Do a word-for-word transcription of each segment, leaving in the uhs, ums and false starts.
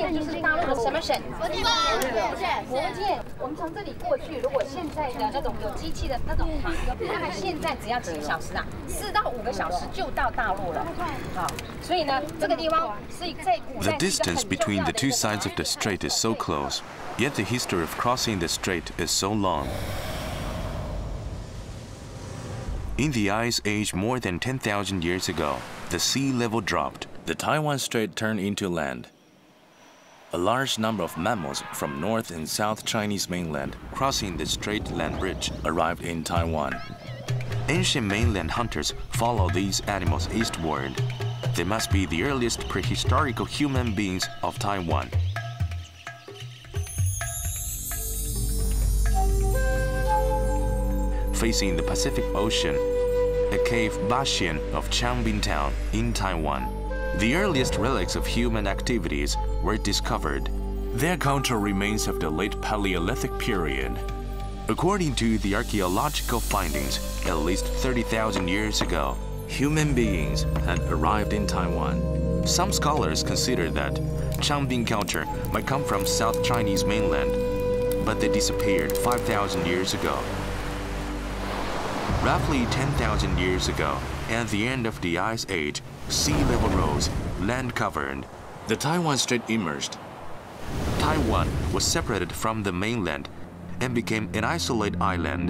建就是大陆的什么省？福建。福建。我们从这里过去，如果现在的那种有机器的那种航哥，大概现在只要几个小时啊，四到五个小时就到大陆了。好，所以呢，这个地方是在古代。 The distance between the two sides of the strait is so close, yet the history of crossing the strait is so long. In the Ice Age more than ten thousand years ago, the sea level dropped. The Taiwan Strait turned into land. A large number of mammals from North and South Chinese mainland crossing the Strait land bridge arrived in Taiwan. Ancient mainland hunters followed these animals eastward. They must be the earliest prehistorical human beings of Taiwan. Facing the Pacific Ocean, a cave bastion of Changbin Town in Taiwan. The earliest relics of human activities were discovered. Their culture remains of the late Paleolithic period. According to the archaeological findings, at least thirty thousand years ago, human beings had arrived in Taiwan. Some scholars consider that Changbin culture might come from South Chinese mainland, but they disappeared five thousand years ago. Roughly ten thousand years ago, at the end of the Ice Age, sea level rose, land covered. The Taiwan Strait emerged. Taiwan was separated from the mainland and became an isolated island.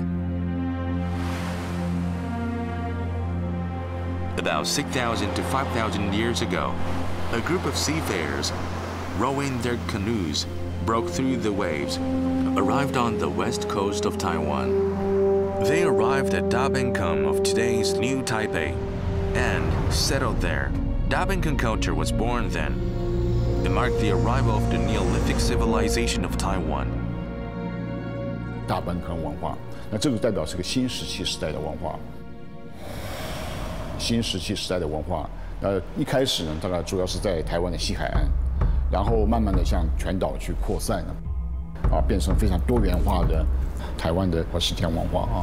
About six thousand to five thousand years ago, a group of seafarers, rowing their canoes, broke through the waves, arrived on the west coast of Taiwan. They arrived at Dabencun of today's New Taipei and settled there. Dabencun culture was born then. It marked the arrival of the Neolithic civilization of Taiwan. 大本坑文化，那这个代表是个新石器时代的文化。新石器时代的文化，呃，一开始呢，大概主要是在台湾的西海岸，然后慢慢的向全岛去扩散了，啊，变成非常多元化的台湾的史前文化啊。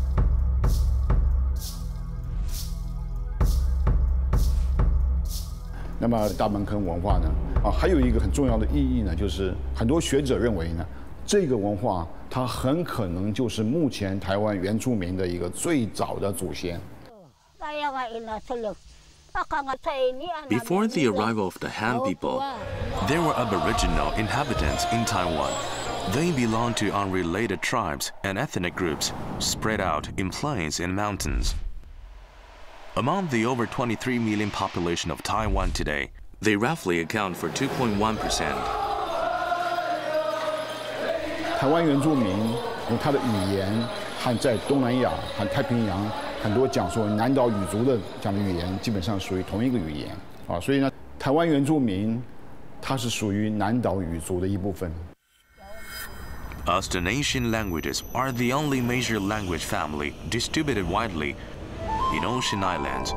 那么大门坑文化呢，啊，还有一个很重要的意义呢，就是很多学者认为呢，这个文化它很可能就是目前台湾原住民的一个最早的祖先。 Before the arrival of the Han people, there were Aboriginal inhabitants in Taiwan. They belonged to unrelated tribes and ethnic groups spread out in plains and mountains. Among the over twenty-three million population of Taiwan today, they roughly account for two point one percent. 台湾原住民用他的语言和在东南亚和太平洋很多讲说南岛语族的讲的语言基本上属于同一个语言啊，所以呢，台湾原住民它是属于南岛语族的一部分。 Austronesian languages are the only major language family distributed widely in ocean islands.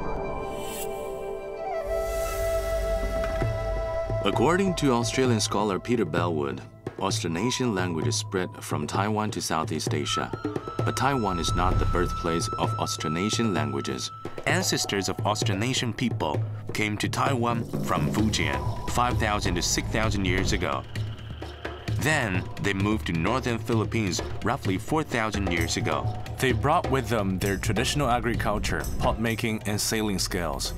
According to Australian scholar Peter Bellwood, Austronesian languages spread from Taiwan to Southeast Asia, but Taiwan is not the birthplace of Austronesian languages. Ancestors of Austronesian people came to Taiwan from Fujian five thousand to six thousand years ago. Then, they moved to northern Philippines roughly four thousand years ago. They brought with them their traditional agriculture, pot making, and sailing skills.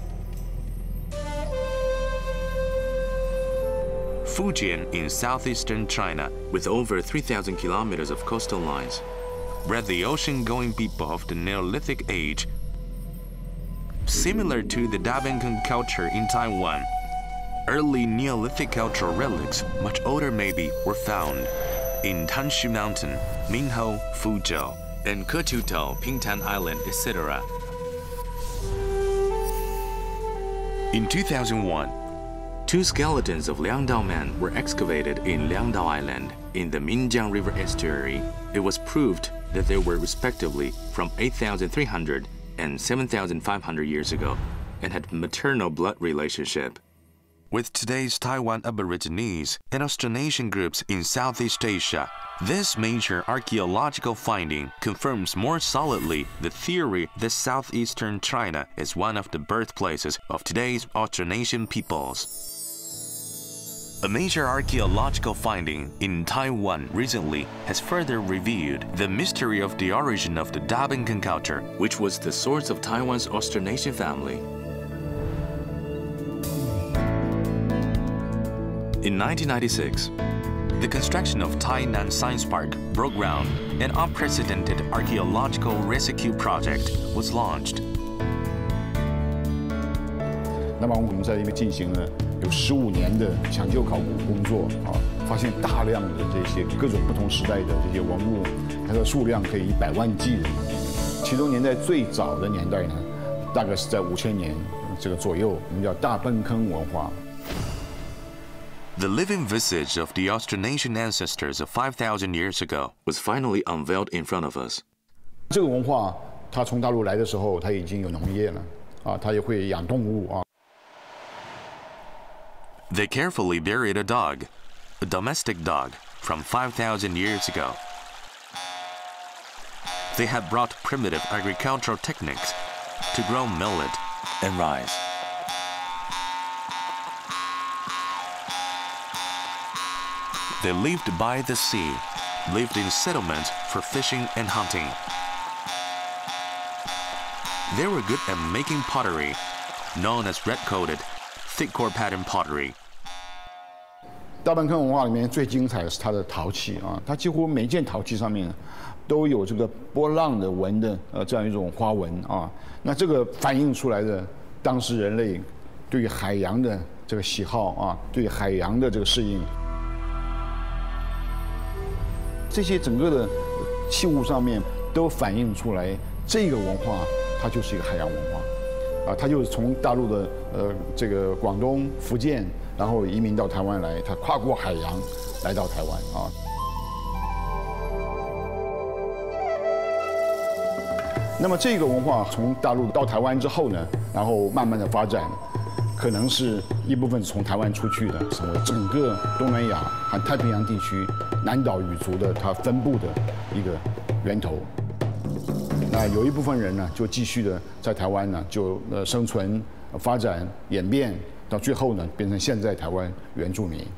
Fujian in southeastern China, with over three thousand kilometers of coastal lines, bred the ocean-going people of the Neolithic age. Similar to the Dabencun culture in Taiwan, early Neolithic cultural relics, much older maybe, were found in Tanshu Mountain, Minho, Fuzhou, and Ketuto, Pingtan Island, et cetera. In two thousand one, two skeletons of Liangdao men were excavated in Liangdao Island in the Minjiang River estuary. It was proved that they were respectively from eight thousand three hundred and seven thousand five hundred years ago and had maternal blood relationship. With today's Taiwan Aborigines and Austronesian groups in Southeast Asia, this major archaeological finding confirms more solidly the theory that southeastern China is one of the birthplaces of today's Austronesian peoples. A major archaeological finding in Taiwan recently has further revealed the mystery of the origin of the Dabenkan culture, which was the source of Taiwan's Austronesian family. In nineteen ninety-six, the construction of Tainan Science Park broke ground. An unprecedented archaeological rescue project was launched. 那么我们在那边进行了有十五年的抢救考古工作啊，发现大量的这些各种不同时代的这些文物，它的数量可以以百万计的。其中年代最早的年代呢，大概是在五千年这个左右，我们叫大粪坑文化。 The living visage of the Austronesian ancestors of five thousand years ago was finally unveiled in front of us. 这个文化，它从大陆来的时候，它已经有农业了，啊，它也会养动物啊。 They carefully buried a dog, a domestic dog, from five thousand years ago. They had brought primitive agricultural techniques to grow millet and rice. They lived by the sea, lived in settlements for fishing and hunting. They were good at making pottery, known as red-coated, thick-core pattern pottery. 大粪坑文化里面最精彩的是它的陶器啊，它几乎每件陶器上面都有这个波浪的纹的呃这样一种花纹啊。那这个反映出来的当时人类对于海洋的这个喜好啊，对于海洋的这个适应。 这些整个的器物上面都反映出来，这个文化它就是一个海洋文化，啊，它就是从大陆的呃这个广东、福建，然后移民到台湾来，它跨过海洋来到台湾啊。那么这个文化从大陆到台湾之后呢，然后慢慢的发展。 可能是一部分从台湾出去的，成为整个东南亚和太平洋地区南岛语族的它分布的一个源头。那有一部分人呢，就继续的在台湾呢，就呃生存、发展、演变，到最后呢，变成现在台湾原住民。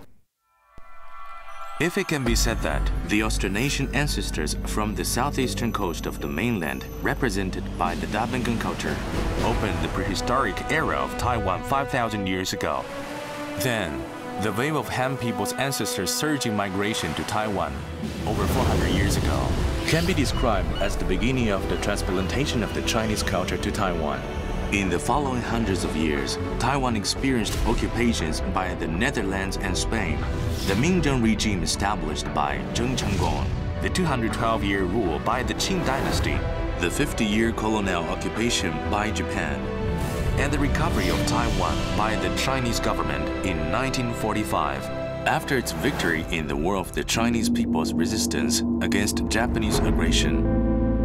If it can be said that the Austronesian ancestors from the southeastern coast of the mainland, represented by the Dabenkan culture, opened the prehistoric era of Taiwan five thousand years ago, then the wave of Han people's ancestors' surging migration to Taiwan over four hundred years ago can be described as the beginning of the transplantation of the Chinese culture to Taiwan. In the following hundreds of years, Taiwan experienced occupations by the Netherlands and Spain. The Mingzheng regime established by Zheng Chenggong, the two hundred twelve year rule by the Qing dynasty, the fifty year colonial occupation by Japan, and the recovery of Taiwan by the Chinese government in nineteen forty-five. After its victory in the War of the Chinese people's resistance against Japanese aggression.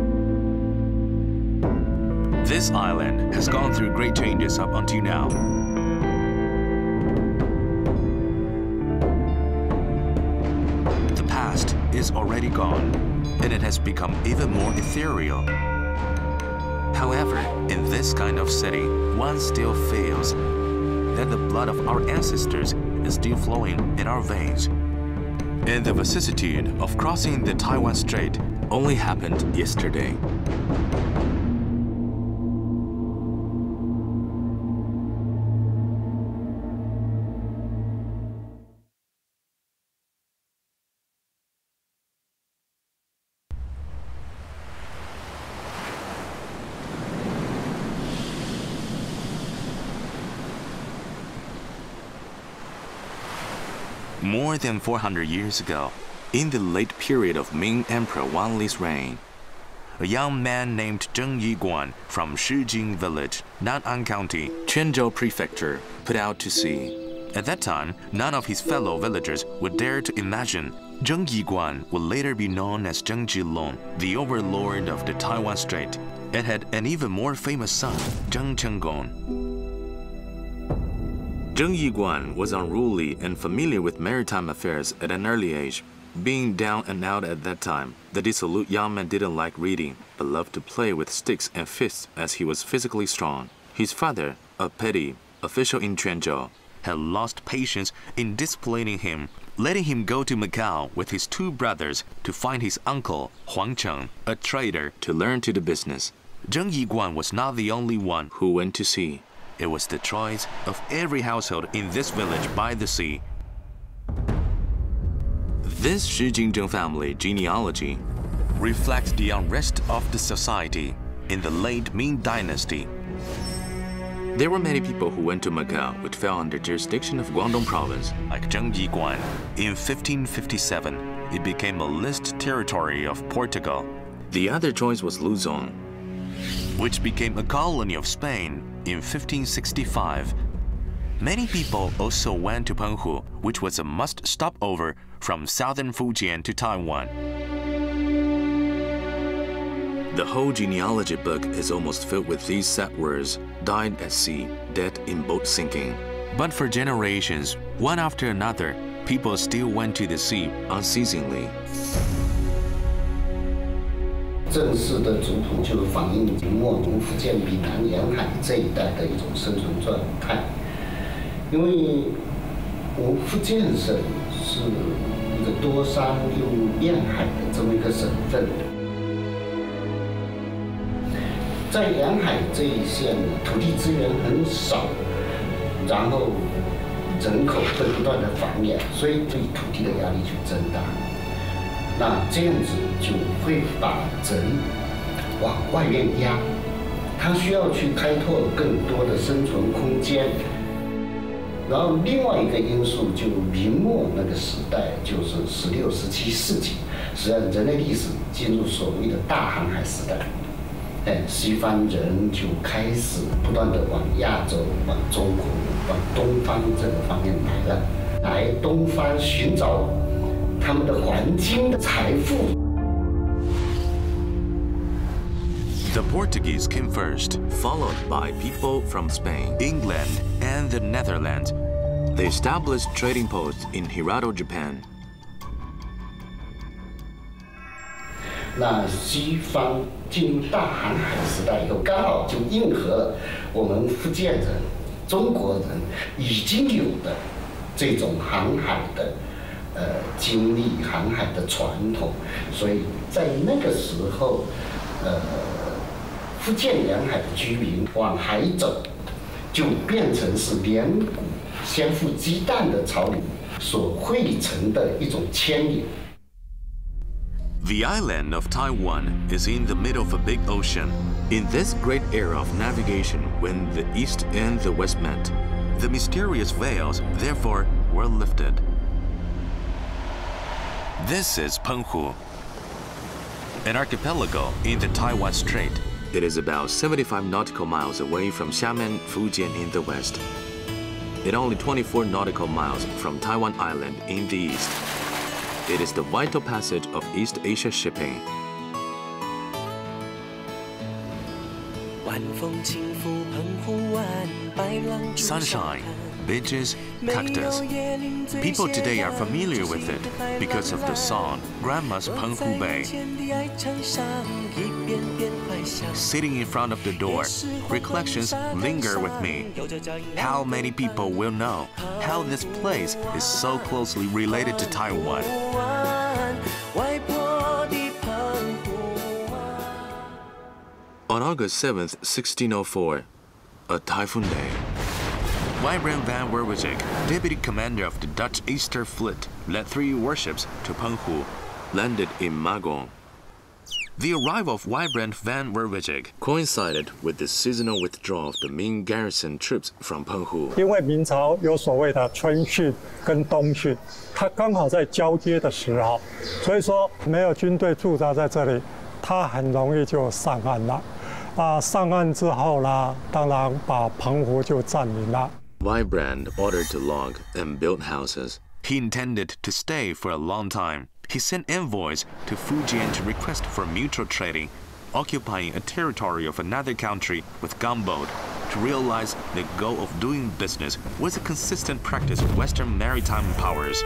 This island has gone through great changes up until now. The past is already gone, and it has become even more ethereal. However, in this kind of city, one still feels that the blood of our ancestors is still flowing in our veins. And the vicissitude of crossing the Taiwan Strait only happened yesterday. More than four hundred years ago, in the late period of Ming Emperor Wanli's reign, a young man named Zheng Yiguan from Shijing village, Nan'an County, Quanzhou Prefecture, put out to sea. At that time, none of his fellow villagers would dare to imagine Zheng Yiguan would later be known as Zheng Jilong, the overlord of the Taiwan Strait, and had an even more famous son, Zheng Chenggong. Zheng Yiguan was unruly and familiar with maritime affairs at an early age. Being down and out at that time, the dissolute young man didn't like reading, but loved to play with sticks and fists as he was physically strong. His father, a petty official in Quanzhou, had lost patience in disciplining him, letting him go to Macau with his two brothers to find his uncle, Huang Cheng, a trader, to learn to the business. Zheng Yiguan was not the only one who went to sea. It was the choice of every household in this village by the sea. This Shi Jingzheng family genealogy reflects the unrest of the society in the late Ming Dynasty. There were many people who went to Macau which fell under jurisdiction of Guangdong province, like Zheng Yiguan. In fifteen fifty-seven, it became a list territory of Portugal. The other choice was Luzon, which became a colony of Spain in fifteen sixty-five. Many people also went to Penghu, which was a must stopover from southern Fujian to Taiwan. The whole genealogy book is almost filled with these settlers, died at sea, dead in boat sinking. But for generations, one after another, people still went to the sea unceasingly. 正式的族谱就反映明末从福建闽南沿海这一带的一种生存状态。因为我们福建省是一个多山又沿海的这么一个省份。 在沿海这一线，土地资源很少，然后人口会不断的繁衍，所以对土地的压力就增大。那这样子就会把人往外面压，他需要去开拓更多的生存空间。然后另外一个因素，就明末那个时代，就是十六、十七世纪，实际上人类历史进入所谓的大航海时代。 哎，西方人就开始不断的往亚洲、往中国、往东方这个方面来了，来东方寻找他们的黄金的财富。 The Portuguese came first, followed by people from Spain, England, and the Netherlands. They established trading posts in Hirado, Japan. 那西方进入大航海时代以后，刚好就应和了我们福建人、中国人已经有的这种航海的呃经历、航海的传统，所以在那个时候，呃，福建沿海的居民往海走，就变成是连股先富鸡蛋的潮流所汇成的一种牵连。 The island of Taiwan is in the middle of a big ocean. In this great era of navigation when the east and the west met, the mysterious veils, therefore, were lifted. This is Penghu, an archipelago in the Taiwan Strait. It is about seventy-five nautical miles away from Xiamen, Fujian in the west, and only twenty-four nautical miles from Taiwan Island in the east. It is the vital passage of East Asia shipping. Sunshine, beaches, cactus. People today are familiar with it because of the song Grandma's Penghu Bay. Sitting in front of the door, recollections linger with me. How many people will know how this place is so closely related to Taiwan? On August seventh, sixteen oh four, a typhoon day. Wybrand van Werwijck, deputy commander of the Dutch Easter Fleet, led three warships to Penghu, landed in Magong. The arrival of Wybrand van Werwijck coincided with the seasonal withdrawal of the Ming garrison troops from Penghu. 因为明朝有所谓的春汛跟冬汛，它刚好在交接的时候，所以说没有军队驻扎在这里，它很容易就上岸了。啊，上岸之后呢，当然把澎湖就占领了。 Wybrand ordered to log and build houses. He intended to stay for a long time. He sent envoys to Fujian to request for mutual trading, occupying a territory of another country with gunboat. To realize the goal of doing business was a consistent practice of Western maritime powers.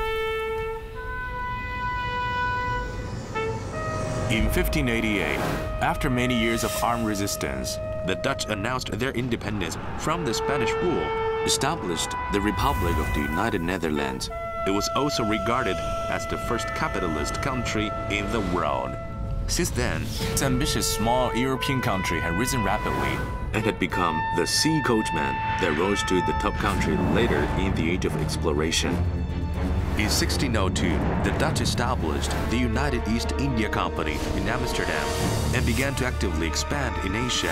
In fifteen eighty-eight, after many years of armed resistance, the Dutch announced their independence from the Spanish rule established the Republic of the United Netherlands, it was also regarded as the first capitalist country in the world. Since then, this ambitious small European country had risen rapidly and had become the sea coachman that rose to the top country later in the age of exploration. In sixteen oh two, the Dutch established the United East India Company in Amsterdam and began to actively expand in Asia.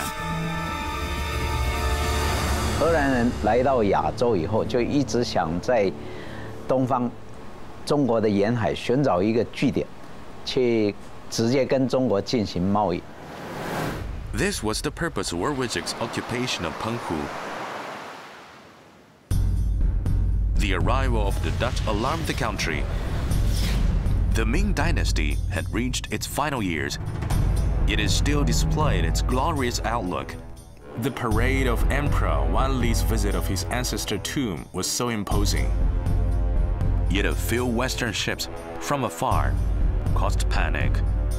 荷兰人来到亚洲以后，就一直想在东方中国的沿海寻找一个据点，去直接跟中国进行贸易。 This was the purpose of Warwick's occupation of Penghu. The arrival of the Dutch alarmed the country. The Ming Dynasty had reached its final years. It is still displayed its glorious outlook. The parade of Emperor Wan Li's visit of his ancestor tomb was so imposing. Yet a few Western ships from afar caused panic.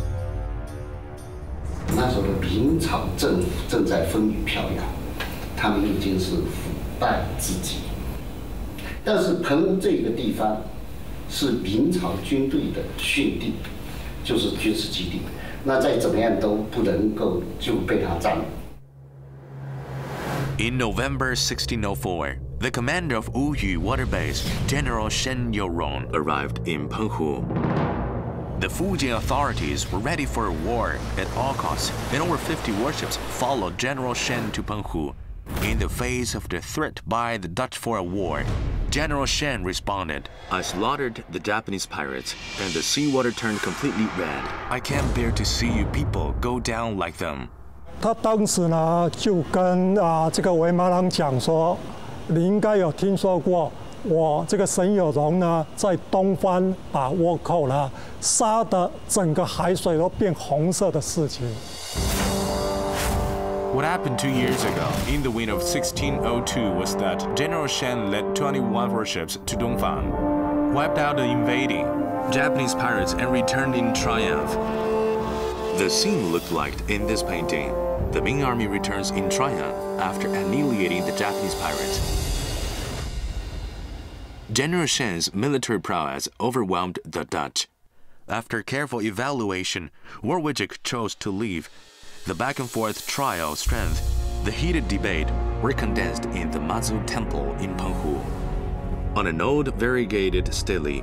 那时候的明朝政府正在风雨飘摇，他们已经是腐败至极。但是澎湖这个地方是明朝军队的训地，就是军事基地，那再怎么样都不能够就被他占了。 In November sixteen oh four, the commander of Wuyu Water Base, General Shen Youron, arrived in Penghu. The Fujian authorities were ready for a war at all costs, and over fifty warships followed General Shen to Penghu. In the face of the threat by the Dutch for a war, General Shen responded, "I slaughtered the Japanese pirates, and the seawater turned completely red. I can't bear to see you people go down like them." 他当时呢就跟啊这个维马郎讲说，你应该有听说过我这个沈有容呢在东方把倭寇呢杀得整个海水都变红色的事情。 What happened two years ago in the winter of sixteen oh two was that General Shen led twenty-one warships to Dongfang, wiped out the invading Japanese pirates, and returned in triumph. The scene looked like in this painting. The Ming army returns in triumph after annihilating the Japanese pirates. General Shen's military prowess overwhelmed the Dutch. After careful evaluation, Warwick chose to leave. The back-and-forth trial of strength, the heated debate, were condensed in the Mazu Temple in Penghu. On an old variegated stele,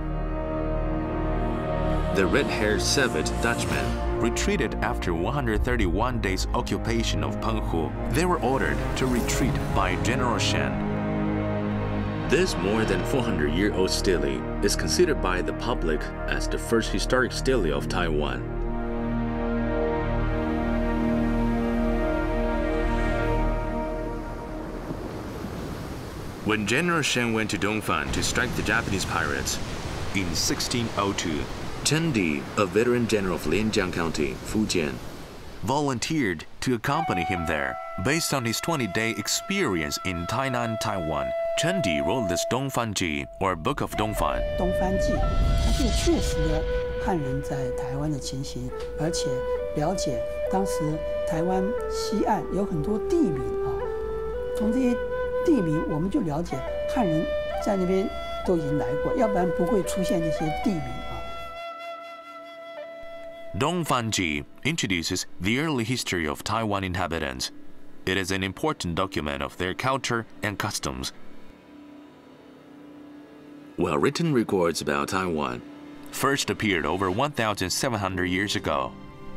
the red-haired savage Dutchmen retreated after one hundred thirty-one days occupation of Penghu. They were ordered to retreat by General Shen. This more than four hundred year old stele is considered by the public as the first historic stele of Taiwan. When General Shen went to Dongfang to strike the Japanese pirates in sixteen oh two, Chen Di, a veteran general of Lianjiang County, Fujian, volunteered to accompany him there. Based on his twenty-day experience in Tainan, Taiwan, Chen Di wrote this Dongfang Ji, or Book of Dongfang. 东方记，它就确实了汉人在台湾的情形，而且了解当时台湾西岸有很多地名啊，从这些地名我们就了解汉人在那边都已经来过，要不然不会出现这些地名啊。 Dongfang Ji introduces the early history of Taiwan inhabitants. It is an important document of their culture and customs. Well-written records about Taiwan first appeared over one thousand seven hundred years ago.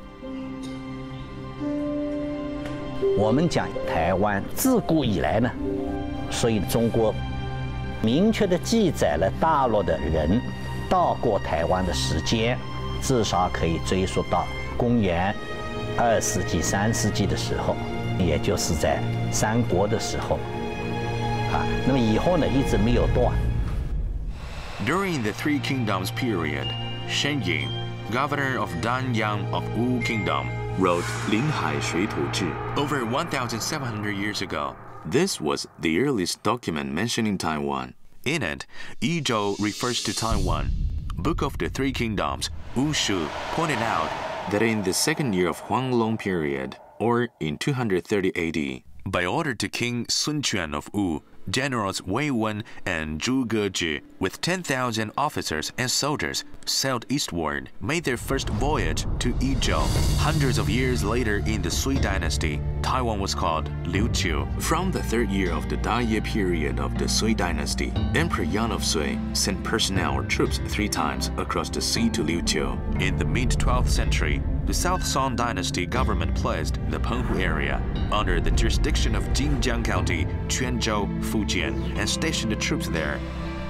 我们讲台湾自古以来呢，所以中国明确地记载了大陆的人到过台湾的时间。 至少可以追溯到公元二世纪、三世纪的时候，也就是在三国的时候，啊，那么以后呢一直没有断。 During the Three Kingdoms period, Shen Ying, governor of Danyang of Wu Kingdom, wrote《临海水土志》over one thousand seven hundred years ago. This was the earliest document mentioning Taiwan. In it, Yizhou refers to Taiwan. Book of the Three Kingdoms, Wu Shu pointed out that in the second year of Huanglong period, or in two hundred thirty A D, by order to King Sun Quan of Wu, Generals Wei Wen and Zhu Gezhi, with ten thousand officers and soldiers, sailed eastward, made their first voyage to Yizhou. Hundreds of years later in the Sui dynasty, Taiwan was called Liuqiu. From the third year of the Daiye period of the Sui dynasty, Emperor Yan of Sui sent personnel or troops three times across the sea to Liuqiu. In the mid-twelfth century, the South Song Dynasty government placed the Penghu area under the jurisdiction of Jinjiang County, Quanzhou, Fujian, and stationed the troops there.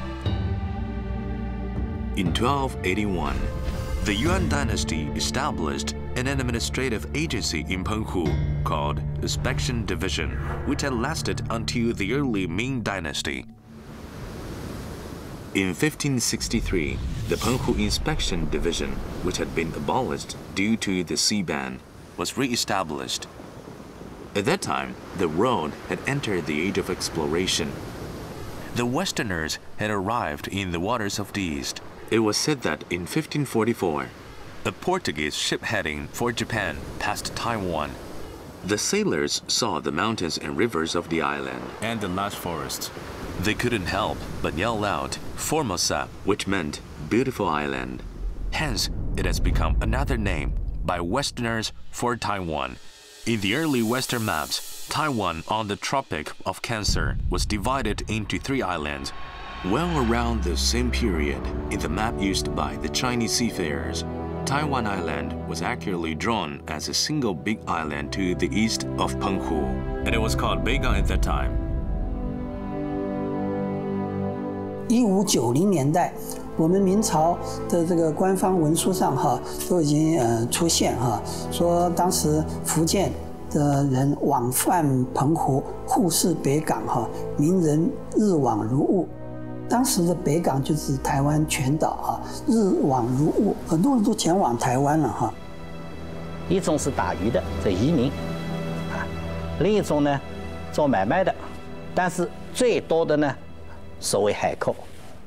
In twelve eighty-one, the Yuan Dynasty established an administrative agency in Penghu called Inspection Division, which had lasted until the early Ming Dynasty. In fifteen sixty-three, the Penghu Inspection Division, which had been abolished due to the sea ban, was re-established. At that time, the world had entered the age of exploration. The Westerners had arrived in the waters of the East. It was said that in fifteen forty-four, a Portuguese ship heading for Japan passed Taiwan. The sailors saw the mountains and rivers of the island and the lush forests. They couldn't help but yell out, Formosa, which meant beautiful island. Hence, it has become another name by Westerners for Taiwan. In the early Western maps, Taiwan on the Tropic of Cancer was divided into three islands. Well around the same period, in the map used by the Chinese seafarers, Taiwan Island was accurately drawn as a single big island to the east of Penghu, and it was called Beigang at that time. 一五九零年代，我们明朝的这个官方文书上哈都已经呃出现哈，说当时福建的人往返澎湖，互市北港哈，民人日往如雾。当时的北港就是台湾全岛啊，日往如雾，很多人都前往台湾了哈。 一种是打鱼的，这移民啊；另一种呢，做买卖的，但是最多的呢。 所谓海寇，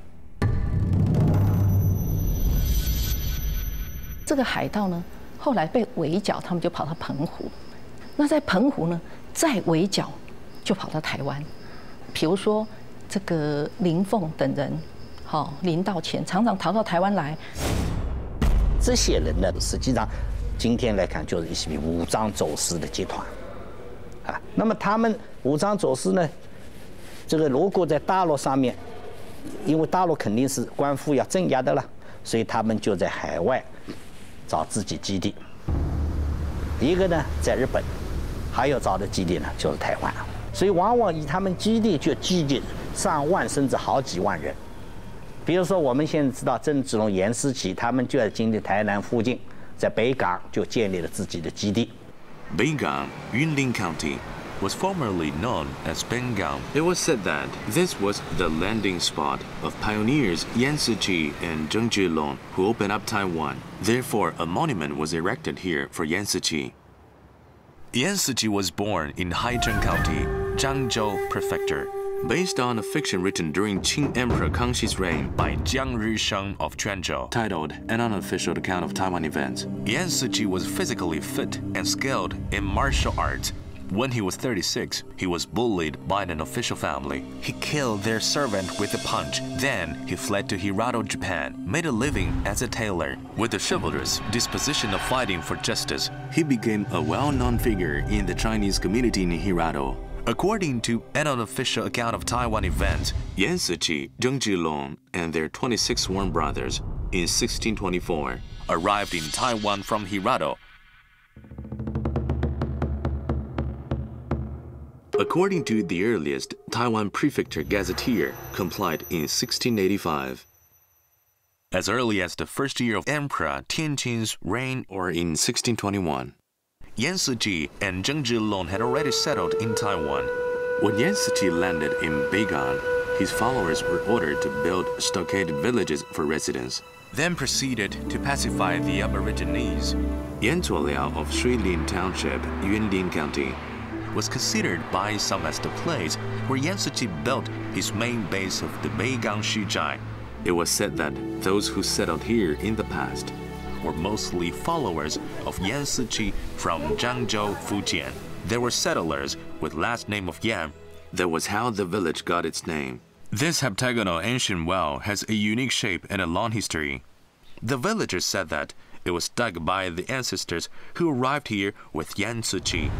这个海盗呢，后来被围剿，他们就跑到澎湖。那在澎湖呢，再围剿，就跑到台湾。比如说这个林凤等人，好、哦、林道乾常常逃到台湾来。 这些人呢，实际上今天来看就是一些武装走私的集团啊。那么他们武装走私呢？ 这个如果在大陆上面，因为大陆肯定是官府要镇压的了，所以他们就在海外找自己基地。一个呢在日本，还有找的基地呢就是台湾，所以往往以他们基地就聚集上万甚至好几万人。比如说我们现在知道郑芝龙、严思齐，他们就在今天台南附近，在北港就建立了自己的基地。 北港 Yunlin County was formerly known as Bengang. It was said that this was the landing spot of pioneers Yan Siqi and Zheng Zhilong, who opened up Taiwan. Therefore, a monument was erected here for Yan Siqi. Yan Siqi was born in Haizheng County, Zhangzhou Prefecture. Based on a fiction written during Qing Emperor Kangshi's reign by Jiang Risheng of Quanzhou, titled An Unofficial Account of Taiwan Events, Yan Siqi was physically fit and skilled in martial arts. When he was thirty-six, he was bullied by an official family. He killed their servant with a punch. Then he fled to Hirado, Japan, made a living as a tailor. With a chivalrous disposition of fighting for justice, he became a well-known figure in the Chinese community in Hirado. According to an unofficial account of Taiwan events, Yan Siqi, Zheng Zhilong, and their twenty-six sworn brothers in sixteen twenty-four arrived in Taiwan from Hirado. According to the earliest Taiwan Prefecture Gazetteer, complied in sixteen eighty-five. As early as the first year of Emperor Tianqing's reign, or in sixteen twenty-one, Yan Siqi and Zheng Zhilong had already settled in Taiwan. When Yan Siqi landed in Beigang, his followers were ordered to build stockaded villages for residents, then proceeded to pacify the Aborigines. Yan Zuoliao of Shuilin Township, Yunlin County, was considered by some as the place where Yan Siqi built his main base of the Beigang Shijai. It was said that those who settled here in the past were mostly followers of Yan Siqi from Zhangzhou, Fujian. There were settlers with last name of Yan That was how the village got its name. This heptagonal ancient well has a unique shape and a long history. The villagers said that it was dug by the ancestors who arrived here with Yan Ziqi.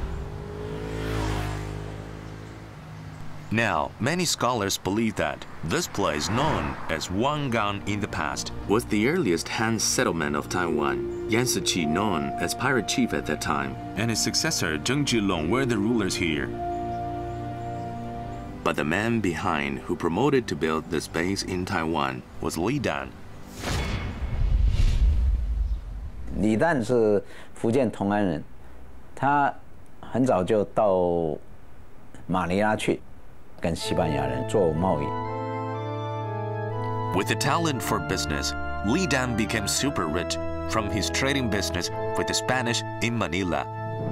Now, many scholars believe that this place known as Wangang in the past was the earliest Han settlement of Taiwan. Yan Ziqi, known as pirate chief at that time, and his successor Zheng Jilong were the rulers here. But the man behind who promoted to build this base in Taiwan was Li Dan. 李旦是福建同安人，他很早就到马尼拉去。 跟西班牙人做贸易。 With the talent for business, Li Dan became super rich from his trading business with the Spanish in Manila.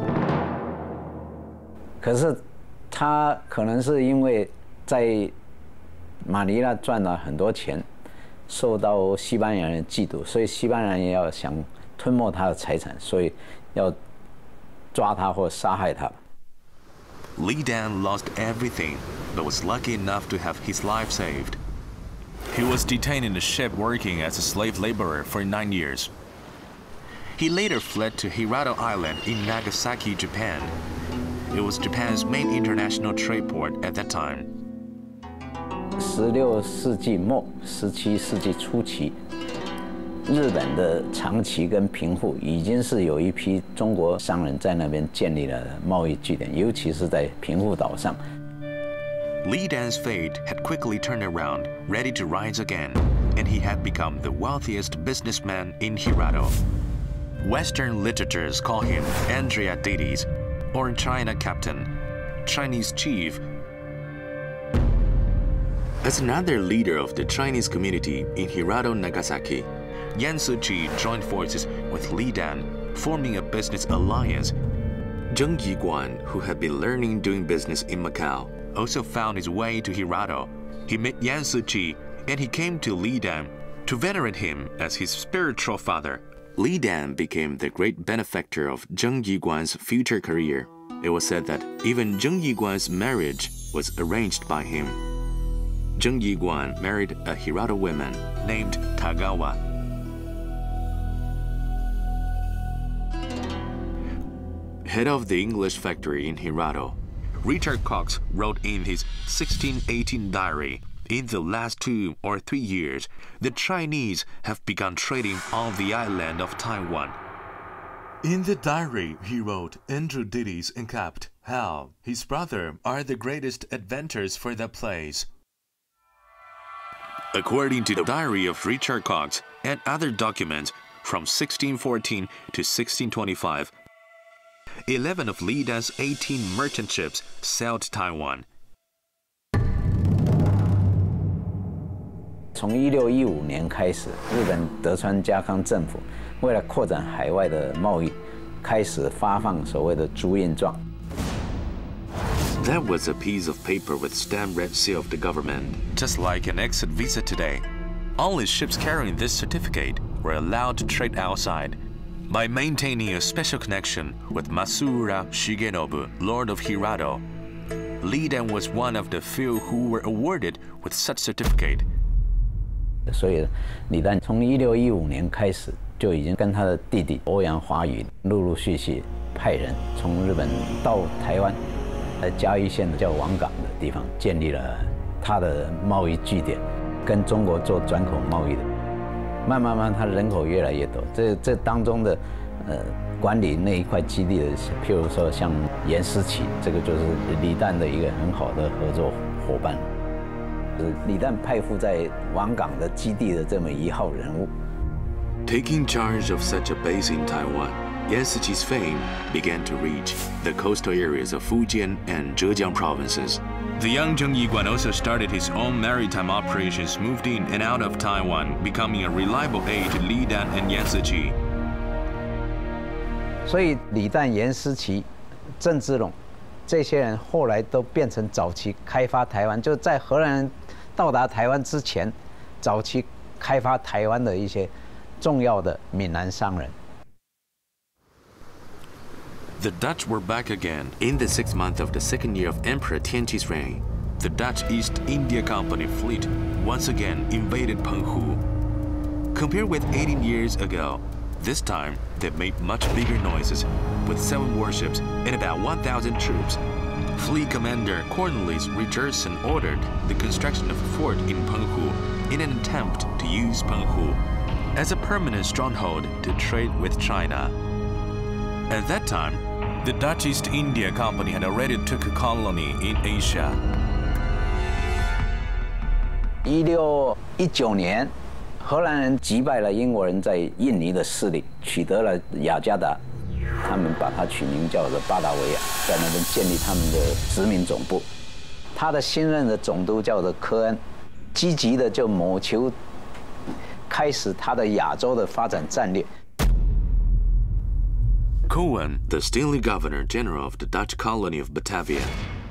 可是他可能是因为在马尼拉赚了很多钱，受到西班牙人嫉妒，所以西班牙人也要想吞没他的财产，所以要抓他或杀害他。 Li Dan lost everything, but was lucky enough to have his life saved. He was detained in a ship working as a slave laborer for nine years. He later fled to Hirado Island in Nagasaki, Japan. It was Japan's main international trade port at that time. 十六世纪末、十七世纪初期，日本的长崎跟平户已经是有一批中国商人在那边建立了贸易据点，尤其是在平户岛上。 Li Dan's fate had quickly turned around, ready to rise again, and he had become the wealthiest businessman in Hirado. Western literatures call him Andreatides, or China Captain, Chinese Chief. As another leader of the Chinese community in Hirado, Nagasaki, Yan Ziqi joined forces with Li Dan, forming a business alliance. Zheng Yiguan, who had been learning doing business in Macau, also found his way to Hirado. He met Yan Ziqi, and he came to Li Dan to venerate him as his spiritual father. Li Dan became the great benefactor of Zheng Yiguan's future career. It was said that even Zheng Yiguan's marriage was arranged by him. Zheng Yiguan married a Hirado woman named Tagawa. Head of the English factory in Hirado, Richard Cox wrote in his sixteen eighteen diary, in the last two or three years, the Chinese have begun trading on the island of Taiwan. In the diary, he wrote, Andreatides encamped how his brother are the greatest adventures for that place. According to the diary of Richard Cox and other documents from sixteen fourteen to sixteen twenty-five, eleven of Li Dan's eighteen merchant ships sailed to Taiwan. 从一六一五年开始，日本德川家康政府为了扩展海外的贸易，开始发放所谓的朱印状。 That was a piece of paper with stamp red seal of the government, just like an exit visa today. Only ships carrying this certificate were allowed to trade outside. By maintaining a special connection with Masura Shigenobu, Lord of Hirado, Li Dan was one of the few who were awarded with such certificate. 所以，李旦从一六一五年开始就已经跟他的弟弟欧阳华宇陆陆续续派人从日本到台湾。 在嘉义县的叫王港的地方，建立了他的贸易据点，跟中国做转口贸易的。慢慢慢，他人口越来越多。这这当中的，呃，管理那一块基地的，譬如说像严思齐，这个就是李旦的一个很好的合作伙伴。就是李旦派赴在王港的基地的这么一号人物。 Taking charge of such a base in Taiwan. Yan Ziqi's fame began to reach the coastal areas of Fujian and Zhejiang provinces. The young Zheng Yiguan also started his own maritime operations, moved in and out of Taiwan, becoming a reliable aid to Li Dan and Yan Ziqi. 所以李旦、严思齐、郑芝龙这些人后来都变成早期开发台湾，就在荷兰人到达台湾之前，早期开发台湾的一些重要的闽南商人。 The Dutch were back again. In the sixth month of the second year of Emperor Tianqi's reign, the Dutch East India Company fleet once again invaded Penghu. Compared with eighteen years ago, this time they made much bigger noises, with seven warships and about one thousand troops. Fleet Commander Cornelis Richardson ordered the construction of a fort in Penghu in an attempt to use Penghu as a permanent stronghold to trade with China. At that time, the Dutch East India Company had already took a colony in Asia. 一六一九年，荷兰人击败了英国人在印尼的势力，取得了雅加达。他们把它取名叫做巴达维亚，在那边建立他们的殖民总部。他的新任的总督叫做科恩，积极的就谋求开始他的亚洲的发展战略。 Cohen, the Stanley Governor General of the Dutch colony of Batavia,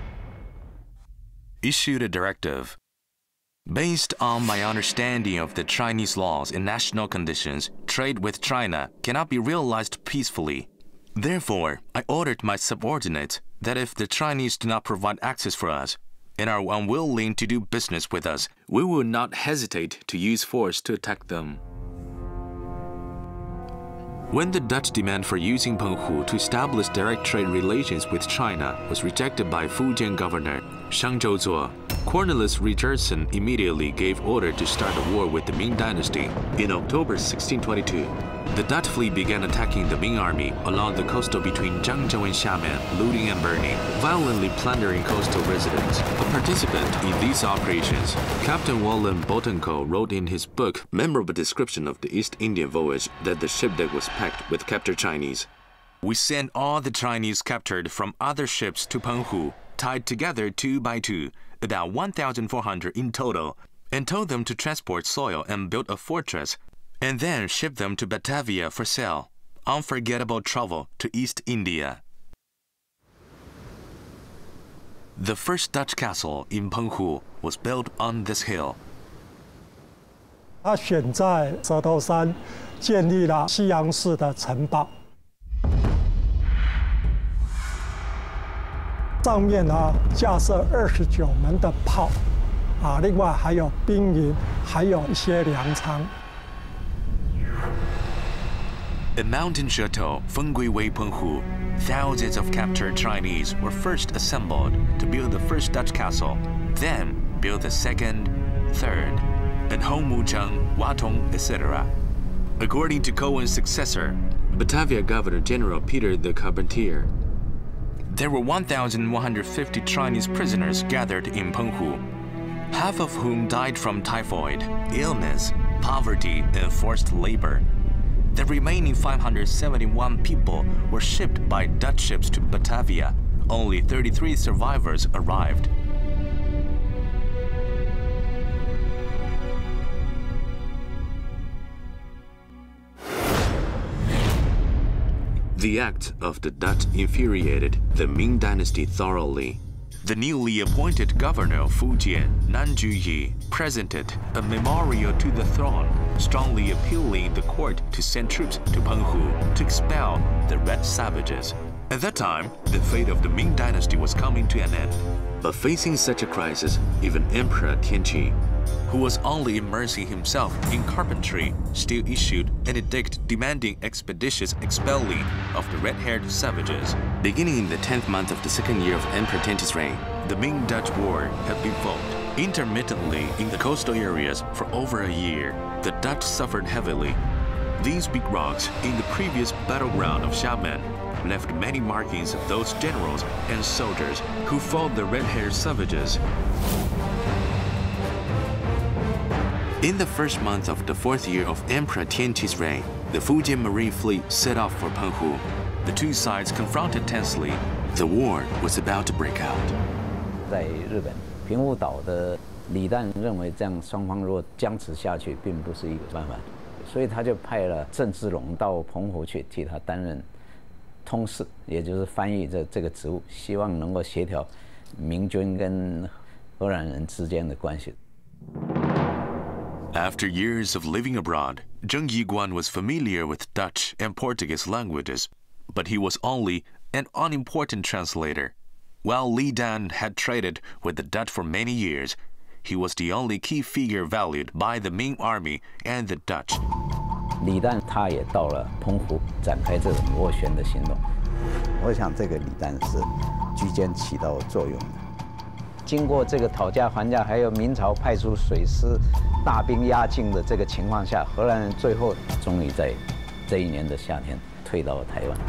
issued a directive. Based on my understanding of the Chinese laws and national conditions, trade with China cannot be realized peacefully. Therefore, I ordered my subordinates that if the Chinese do not provide access for us and are unwilling to do business with us, we will not hesitate to use force to attack them. When the Dutch demand for using Penghu to establish direct trade relations with China was rejected by Fujian governor Shang Zhouzuo, Cornelis Richardson immediately gave order to start a war with the Ming dynasty. In October sixteen twenty-two, the Dutch fleet began attacking the Ming army along the coastal between Zhangzhou and Xiamen, looting and burning, violently plundering coastal residents. A participant in these operations, Captain Wallen Botenko wrote in his book memorable description of the East India voyage that the ship deck was packed with captured Chinese. We sent all the Chinese captured from other ships to Penghu, tied together two by two, about one thousand four hundred in total, and told them to transport soil and build a fortress, and then ship them to Batavia for sale. Unforgettable travel to East India. The first Dutch castle in Penghu was built on this hill. 他选在蛇头山建立了西洋式的城堡，上面呢架设二十九门的炮，啊，另外还有兵营，还有一些粮仓。 At Mountain Chateau, Fengguiwei Penghu, thousands of captured Chinese were first assembled to build the first Dutch castle, then build the second, third, and Hongmucheng, Watong, et cetera. According to Cohen's successor, Batavia Governor General Peter the Carpentier, there were one thousand one hundred fifty Chinese prisoners gathered in Penghu, half of whom died from typhoid, illness, poverty, and forced labor. The remaining five hundred seventy-one people were shipped by Dutch ships to Batavia. Only thirty-three survivors arrived. The act of the Dutch infuriated the Ming dynasty thoroughly. The newly appointed governor of Fujian, Nanjuyi, presented a memorial to the throne, strongly appealing the court to send troops to Penghu to expel the red savages. At that time, the fate of the Ming dynasty was coming to an end. But facing such a crisis, even Emperor Tianqi, who was only immersing himself in carpentry, still issued an edict demanding expeditious expelling of the red-haired savages. Beginning in the tenth month of the second year of Emperor Tianqi's reign, the Ming-Dutch War had been fought intermittently in the coastal areas for over a year. The Dutch suffered heavily. These big rocks in the previous battleground of Xiamen left many markings of those generals and soldiers who fought the red-haired savages. In the first month of the fourth year of Emperor Tianqi's reign, the Fujian Marine Fleet set off for Penghu. The two sides confronted tensely. The war was about to break out. 在日本平户岛的李旦认为，这样双方如果僵持下去，并不是一个办法，所以他就派了郑芝龙到澎湖去替他担任通事，也就是翻译这这个职务，希望能够协调明军跟荷兰人之间的关系。 After years of living abroad, Zheng Yiguan was familiar with Dutch and Portuguese languages, but he was only an unimportant translator. While Li Dan had traded with the Dutch for many years, he was the only key figure valued by the Ming Army and the Dutch. 李旦他也到了澎湖，展开这种斡旋的行动。我想这个李旦是居间起到作用的。经过这个讨价还价，还有明朝派出水师大兵压境的这个情况下，荷兰人最后终于在这一年的夏天退到了台湾。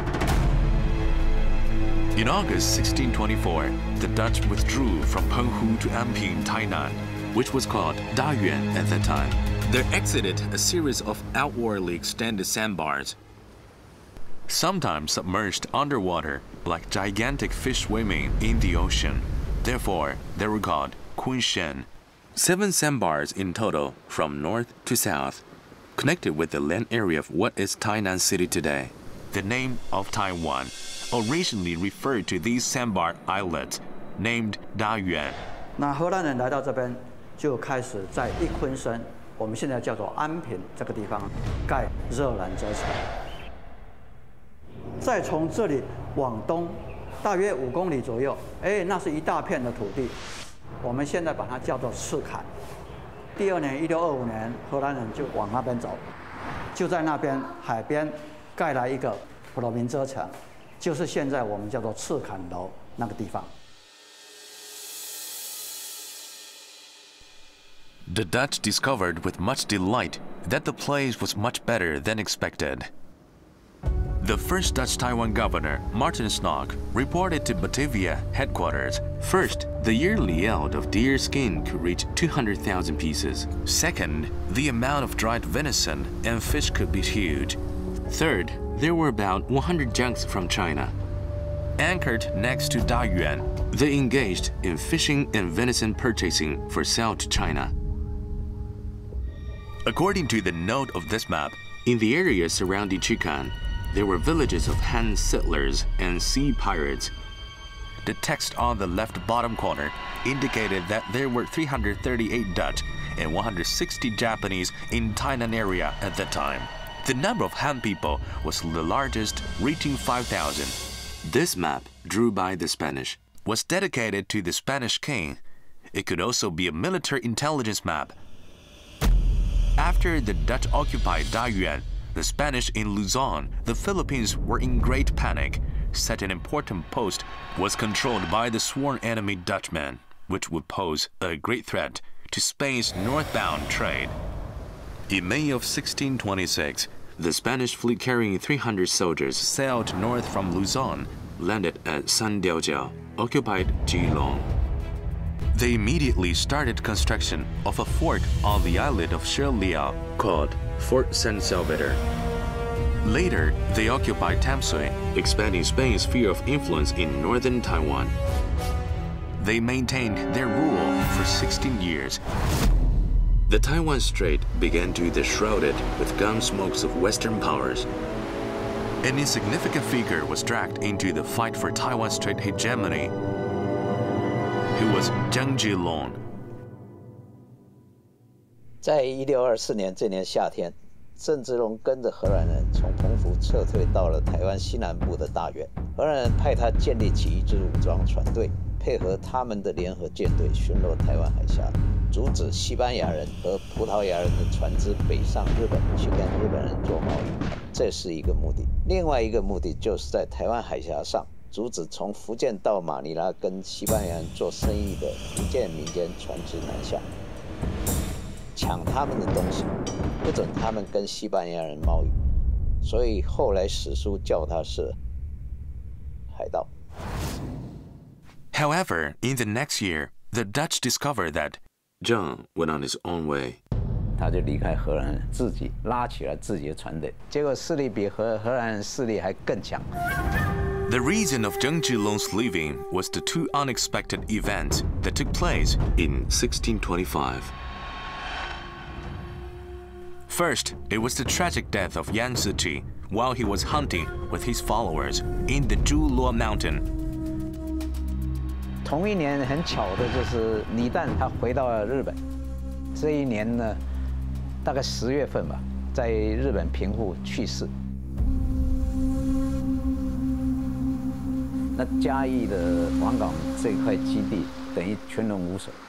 In August sixteen twenty-four, the Dutch withdrew from Penghu to Anping, Tainan, which was called Dayuan at that time. They exited a series of outwardly extended sandbars, sometimes submerged underwater like gigantic fish swimming in the ocean. Therefore, they were called Kunshan. Seven sandbars in total from north to south, connected with the land area of what is Tainan City today. The name of Taiwan originally referred to these sandbar islets, named Dayuan. 那荷兰人来到这边，就开始在一昆生，我们现在叫做安平这个地方盖热兰遮城。再从这里往东，大约五公里左右，哎，那是一大片的土地，我们现在把它叫做赤坎。第二年，一六二五年，荷兰人就往那边走，就在那边海边盖了一个普罗民遮城。 就是现在我们叫做赤坎楼那个地方。 The Dutch discovered with much delight that the place was much better than expected. The first Dutch Taiwan governor, Martin Snock, reported to Batavia headquarters. First, the yearly yield of deer skin could reach two hundred thousand pieces. Second, the amount of dried venison and fish could be huge. Third, there were about one hundred junks from China. Anchored next to Dayuan, they engaged in fishing and venison purchasing for sale to China. According to the note of this map, in the area surrounding Chikan, there were villages of Han settlers and sea pirates. The text on the left bottom corner indicated that there were three hundred thirty-eight Dutch and one hundred sixty Japanese in Tainan area at that time. The number of Han people was the largest, reaching five thousand. This map, drawn by the Spanish, was dedicated to the Spanish king. It could also be a military intelligence map. After the Dutch occupied Dayuan, the Spanish in Luzon, the Philippines were in great panic. Such an important post was controlled by the sworn enemy Dutchmen, which would pose a great threat to Spain's northbound trade. In May of sixteen twenty-six, the Spanish fleet carrying three hundred soldiers sailed north from Luzon, landed at San Diaojiao, occupied Geelong. They immediately started construction of a fort on the islet of Shirliao called Fort San Salvador. Later, they occupied Tamsui, expanding Spain's sphere of influence in northern Taiwan. They maintained their rule for sixteen years. The Taiwan Strait began to be shrouded with gun smokes of Western powers. An insignificant figure was dragged into the fight for Taiwan Strait hegemony. He was Zheng Jilong. 在一六二四年这年夏天，郑芝龙跟着荷兰人从澎湖撤退到了台湾西南部的大园。荷兰人派他建立起一支武装船队，配合他们的联合舰队巡逻台湾海峡，阻止西班牙人和葡萄牙人的船只北上日本去跟日本人做贸易，这是一个目的。另外一个目的就是在台湾海峡上阻止从福建到马尼拉跟西班牙人做生意的福建民间船只南下，抢他们的东西，不准他们跟西班牙人贸易，所以后来史书叫他是海盗。 However, in the next year, the Dutch discovered that Zheng went on his own way. 他就离开荷兰人，自己拉起了自己的船队，结果势力比荷荷兰人势力还更强。 The reason of Zheng Jilong's leaving was the two unexpected events that took place in sixteen twenty-five. First, it was the tragic death of Yan Ziqi while he was hunting with his followers in the Zhuluo Mountain. 同一年很巧的就是李旦他回到了日本，这一年呢，大概十月份吧，在日本平户去世。 那嘉义的王港这块基地等于全龙无首。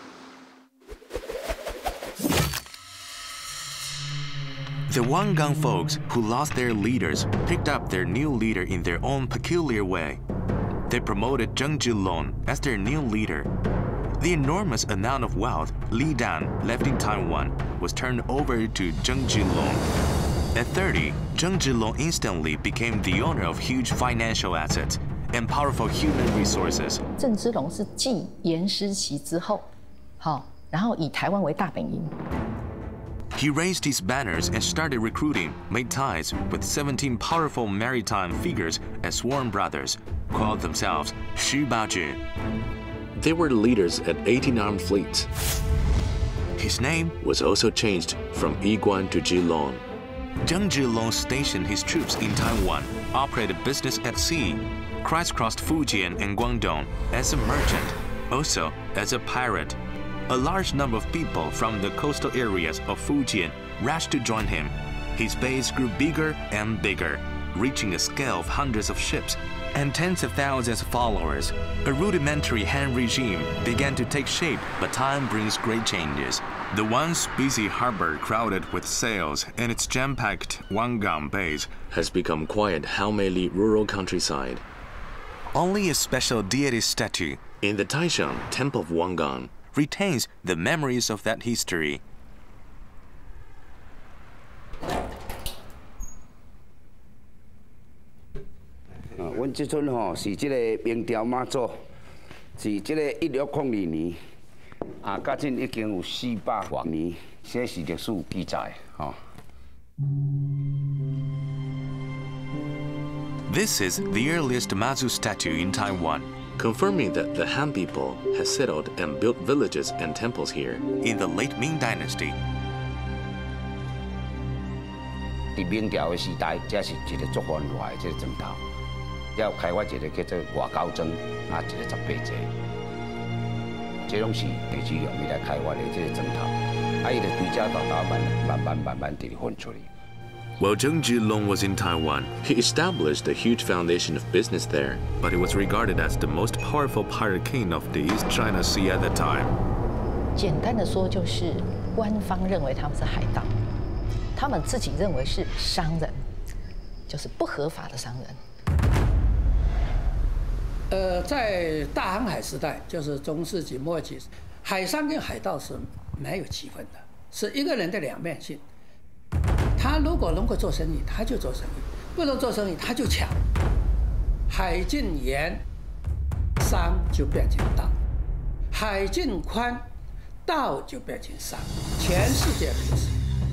The Wangang folks who lost their leaders picked up their new leader in their own peculiar way. They promoted Zheng Zhilong as their new leader. The enormous amount of wealth Li Dan left in Taiwan was turned over to Zheng Zhilong. At thirty, Zheng Zhilong instantly became the owner of huge financial assets and powerful human resources. 郑芝龙是继严师奇之后，好，然后以台湾为大本营。 He raised his banners and started recruiting, made ties with seventeen powerful maritime figures as sworn brothers, called themselves Shi Baji. They were leaders at eighteen armed fleets. His name was also changed from Yiguan to Zhilong. Zheng Zhilong stationed his troops in Taiwan, operated business at sea, crisscrossed Fujian and Guangdong as a merchant, also as a pirate. A large number of people from the coastal areas of Fujian rushed to join him. His base grew bigger and bigger, reaching a scale of hundreds of ships and tens of thousands of followers. A rudimentary Han regime began to take shape, but time brings great changes. The once busy harbor crowded with sails and its jam-packed Wangang base has become quiet Haomei rural countryside. Only a special deity statue in the Taishan Temple of Wangang retains the memories of that history. 啊，阮即阵吼是即个明朝妈祖，是即个一六零二年，啊，到今已经有四百多年，这是历史记载吼。 This is the earliest Mazu statue in Taiwan, confirming that the Han people had settled and built villages and temples here in the late Ming Dynasty. 伫明朝的时代，这是一个足繁华的这个钟头，了开发一个叫做外交庄，啊，一个十八座，这拢是地质用伊来开发的这个钟头，啊，伊就对遮大大慢慢慢慢慢地分出来。 While Zheng Zhilong was in Taiwan, he established a huge foundation of business there. But he was regarded as the most powerful pirate king of the East China Sea at the time. 简单的说，就是官方认为他们是海盗，他们自己认为是商人，就是不合法的商人。 呃，在大航海时代，就是中世纪末期，海商跟海盗是没有区分的，是一个人的两面性。 他如果能够做生意，他就做生意；不能做生意，他就抢。海禁严，商就变成盗；海禁宽，盗就变成商。全世界如此。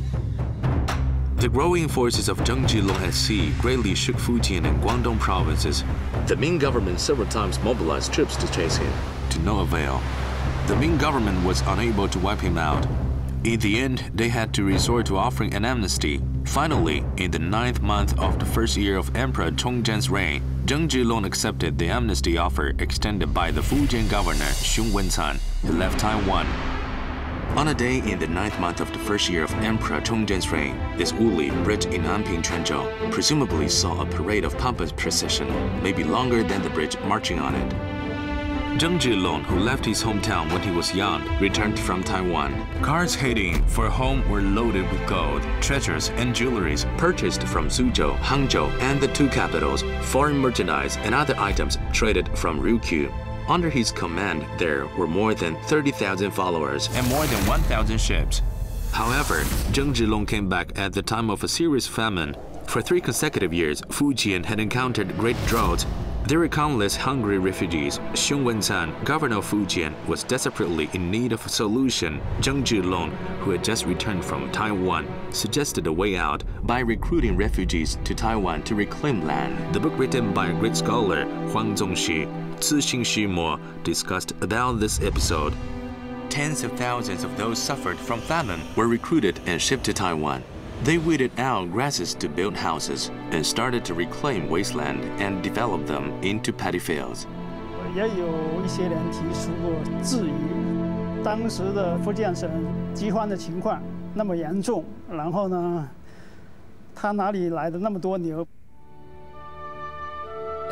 The growing forces of Zheng Zhilong at sea greatly shook Fujian and Guangdong provinces. The Ming government several times mobilized troops to chase him. To no avail. The Ming government was unable to wipe him out. In the end, they had to resort to offering an amnesty. Finally, in the ninth month of the first year of Emperor Chongzhen's reign, Zheng Zhilong accepted the amnesty offer extended by the Fujian governor Xun Wenzan, who left Taiwan. On a day in the ninth month of the first year of Emperor Chongzhen's reign, this Wuli bridge in Anping, Quanzhou, presumably saw a parade of pompous procession, maybe longer than the bridge marching on it. Zheng Zhilong, who left his hometown when he was young, returned from Taiwan. Cars heading for home were loaded with gold, treasures, and jewelries purchased from Suzhou, Hangzhou, and the two capitals, foreign merchandise and other items traded from Ryukyu. Under his command, there were more than thirty thousand followers and more than one thousand ships. However, Zheng Zhilong came back at the time of a serious famine. For three consecutive years, Fujian had encountered great droughts. There were countless hungry refugees. Xun Wenzan, governor of Fujian, was desperately in need of a solution. Zheng Zhilong, who had just returned from Taiwan, suggested a way out by recruiting refugees to Taiwan to reclaim land. The book written by a great scholar, Huang Zongxi, Cixing Shimo, discussed about this episode. Tens of thousands of those suffered from famine were recruited and shipped to Taiwan. They weeded out grasses to build houses and started to reclaim wasteland and develop them into paddy fields. 也有一些人提出过质疑，当时的福建省饥荒的情况那么严重，然后呢，他哪里来的那么多牛？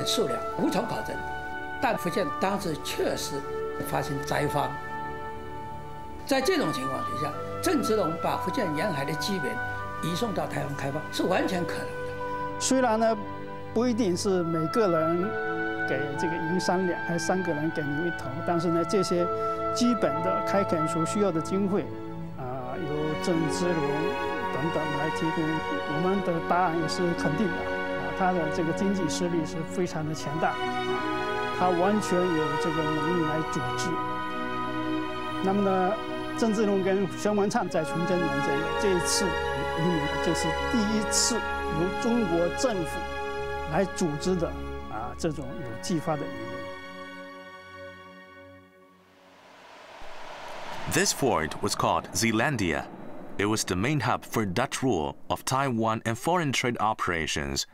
数量无从考证，但福建当时确实发生灾荒。在这种情况底下，郑芝龙把福建沿海的基源移送到台湾开放是完全可能的。 虽然呢，不一定是每个人给这个银三两，还三个人给牛一头，但是呢，这些基本的开垦所需要的经费，啊、呃，由郑芝龙等等来提供，我们的答案也是肯定的。啊，他的这个经济实力是非常的强大，啊，他完全有这个能力来组织。那么呢？郑芝龙跟萧文畅在崇祯年间的这一次移民，就是第一次由中国政府来组织的啊这种有计划的移民。 This fort was called Zeelandia. It was the main hub for Dutch rule of Taiwan and foreign trade operations.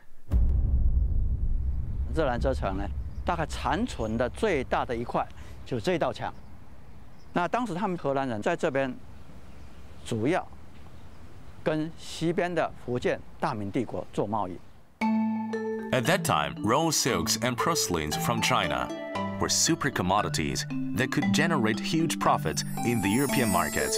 热兰遮城呢，大概残存的最大的一块就是这道墙。 那当时他们荷兰人在这边，主要跟西边的福建大明帝国做贸易。 At that time, raw silks and porcelains from China were super commodities that could generate huge profits in the European market.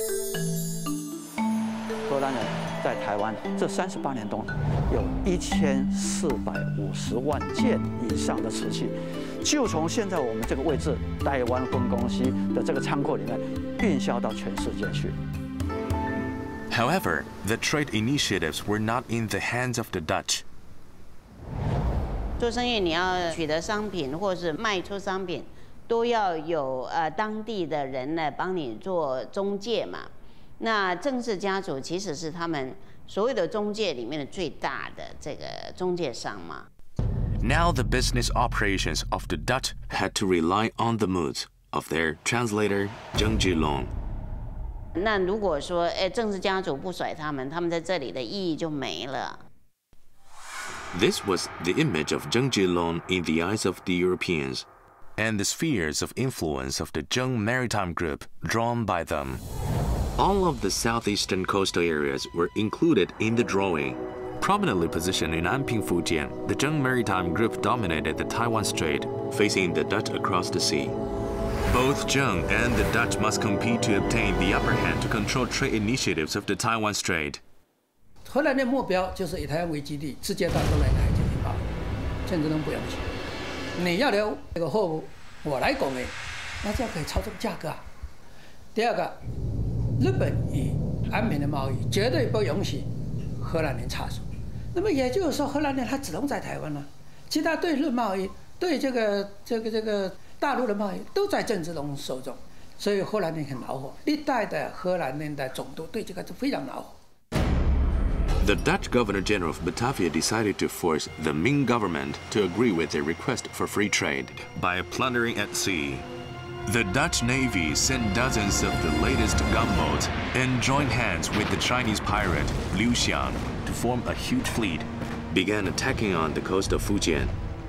荷兰人在台湾这三十八年中，有一千四百五十万件以上的瓷器。 就从现在我们这个位置，台湾分公司的这个仓库里面运销到全世界去。 However, the trade initiatives were not in the hands of the Dutch. 做生意，你要取得商品或是卖出商品，都要有呃当地的人来帮你做中介嘛。那郑氏家族其实是他们所有的中介里面的最大的这个中介商嘛。 Now the business operations of the Dutch had to rely on the moods of their translator Zheng Jilong. 那如果说，哎，郑氏家族不甩他们，他们在这里的意义就没了。 This was the image of Zheng Jilong in the eyes of the Europeans, and the spheres of influence of the Zheng maritime group drawn by them. All of the southeastern coastal areas were included in the drawing. Prominently positioned in Anping, Fujian, the Zheng maritime group dominated the Taiwan Strait, facing the Dutch across the sea. Both Zheng and the Dutch must compete to obtain the upper hand to control trade initiatives of the Taiwan Strait. 荷兰的目标就是以台湾为基地，直接到东南亚进行贸易，郑芝龙不用去。你要留这个货物，我来供应，那这样可以操纵价格啊。第二个，日本与安平的贸易绝对不允许荷兰人插手。 那么也就是说，荷兰人他只能在台湾了，其他对日贸易、对这个这个这个大陆的贸易都在郑芝龙手中，所以荷兰人很恼火。历代的荷兰人的总督对这个是非常恼火。 The Dutch Governor General of Batavia decided to force the Ming government to agree with their request for free trade by plundering at sea. The Dutch Navy sent dozens of the latest gunboats and joined hands with the Chinese pirate Liu Xiang to form a huge fleet, began attacking on the coast of Fujian.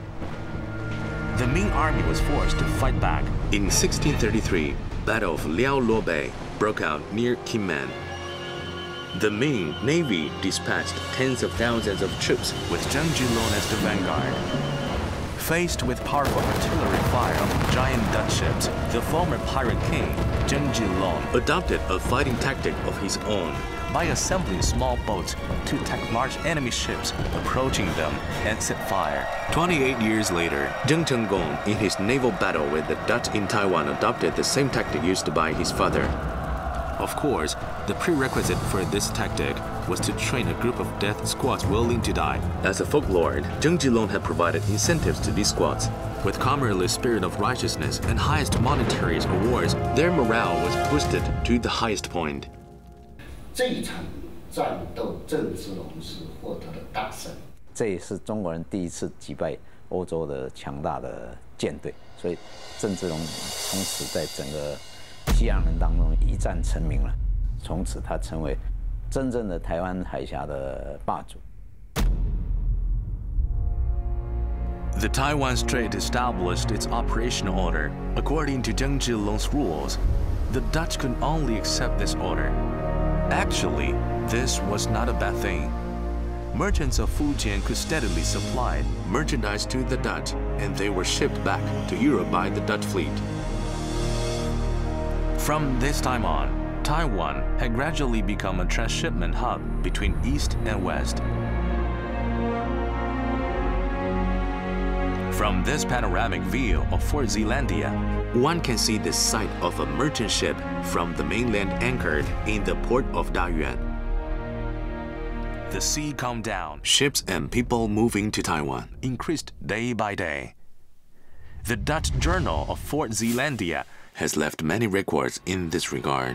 The Ming army was forced to fight back. In sixteen thirty-three, Battle of Liao Luo Bay broke out near Kinmen. The Ming Navy dispatched tens of thousands of troops with Zheng Jilong as the vanguard. Faced with powerful artillery fire of giant Dutch ships, the former pirate king, Zheng Jilong, adopted a fighting tactic of his own by assembling small boats to attack large enemy ships approaching them and set fire. twenty-eight years later, Zheng Chenggong, in his naval battle with the Dutch in Taiwan, adopted the same tactic used by his father. Of course, the prerequisite for this tactic was to train a group of death squads willing to die. As a folklord, Zheng Jilong had provided incentives to these squads. With comradely spirit of righteousness and highest monetary awards, their morale was boosted to the highest point. 这一场战斗，郑芝龙是获得了大胜。 这也是中国人第一次击败欧洲的强大的舰队，所以郑芝龙从此在整个西洋人当中一战成名了。从此，他成为真正的台湾海峡的霸主。 The Taiwan Strait established its operational order. According to Zheng Jilong's rules, the Dutch could only accept this order. Actually, this was not a bad thing. merchants of Fujian could steadily supply merchandise to the Dutch, and they were shipped back to Europe by the Dutch fleet. From this time on, Taiwan had gradually become a transshipment hub between East and West. From this panoramic view of Fort Zeelandia, one can see the site of a merchant ship from the mainland anchored in the port of Dayuan. The sea calmed down. Ships and people moving to Taiwan increased day by day. The Dutch Journal of Fort Zeelandia has left many records in this regard.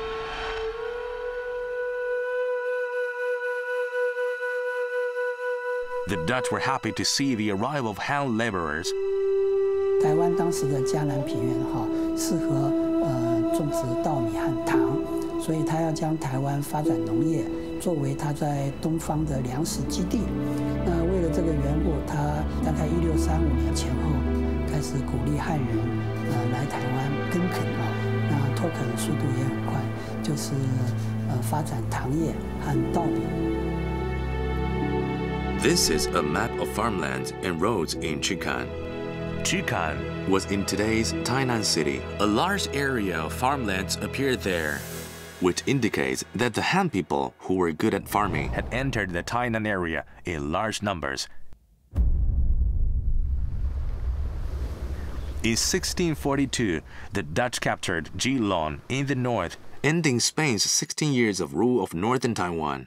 The Dutch were happy to see the arrival of hand laborers. 台湾当时的嘉南平原哈，适合呃种植稻米和糖，所以他要将台湾发展农业作为他在东方的粮食基地。那为了这个缘故，他大概一六三五年前后开始鼓励汉人呃来台湾耕垦啊，那拓垦的速度也很快，就是呃发展糖业和稻米。 This is a map of farmlands and roads in Chikan. Chikan was in today's Tainan city. A large area of farmlands appeared there, which indicates that the Han people who were good at farming had entered the Tainan area in large numbers. In sixteen forty-two, the Dutch captured Geelong in the north, ending Spain's sixteen years of rule of northern Taiwan.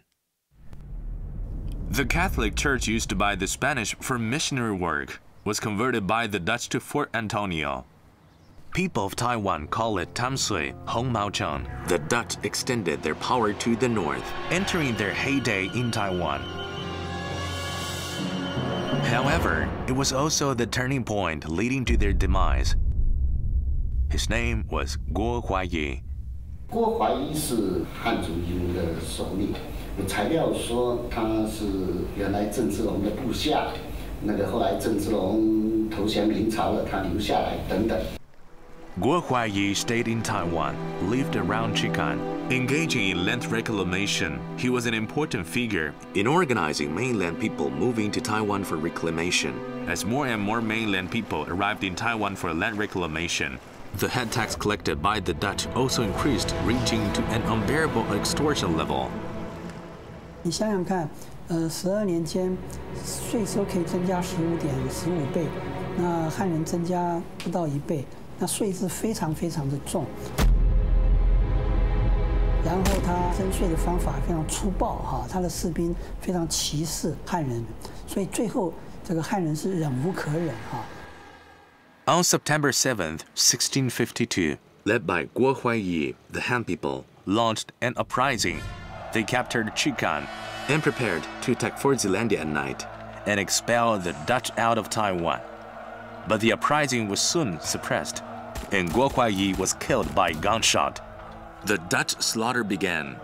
The Catholic Church used by the Spanish for missionary work was converted by the Dutch to Fort Antonio. People of Taiwan call it Tam Sui, Hong Mao Cheng. The Dutch extended their power to the north, entering their heyday in Taiwan. However, it was also the turning point leading to their demise. His name was Guo Huaiyi. 郭怀一是汉族移民的首领，有材料说他是原来郑芝龙的部下，那个后来郑芝龙投降明朝了，他留下来等等。 Guo Huaiyi stayed in Taiwan, lived around Chikan. Engaging in land reclamation, he was an important figure in organizing mainland people moving to Taiwan for reclamation. As more and more mainland people arrived in Taiwan for land reclamation, the head tax collected by the Dutch also increased, reaching to an unbearable extortion level. 你想想看，呃，十二年间，税收可以增加十五点十五倍，那汉人增加不到一倍，那税制非常非常的重。然后他征税的方法非常粗暴哈，他的士兵非常歧视汉人，所以最后这个汉人是忍无可忍哈。 On September seventh, sixteen fifty-two, led by Guo Huaiyi, the Han people launched an uprising. They captured Chikan and prepared to attack Fort Zeelandia at night and expel the Dutch out of Taiwan. But the uprising was soon suppressed, and Guo Huaiyi was killed by gunshot. The Dutch slaughter began.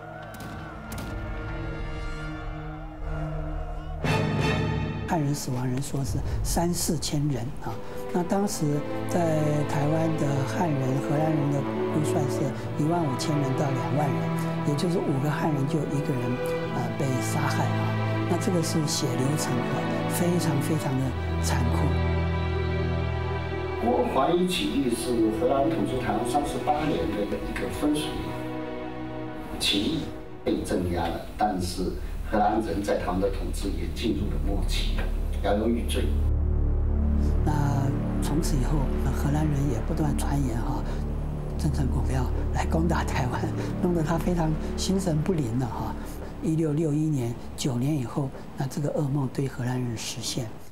汉人死亡人数是三四千人啊。那当时在台湾的汉人、荷兰人的估算是一万五千人到两万人，也就是五个汉人就一个人呃被杀害啊。那这个是血流成河，非常非常的残酷。 郭怀一起义是荷兰统治台湾三十八年的一个分水岭，起义被镇压了，但是 荷兰人在他们的统治也进入了末期，摇摇欲坠。 那从此以后，荷兰人也不断传言哈，郑成功要来攻打台湾，弄得他非常心神不宁了哈。一六六一年，九年以后，那这个噩梦对荷兰人实现。